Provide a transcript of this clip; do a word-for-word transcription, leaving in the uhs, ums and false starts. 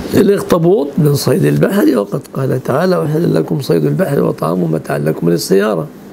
الاخطبوط من صيد البحر، وقد قال تعالى: وحل لكم صيد البحر وطعامه متاعا لكم للسيارة.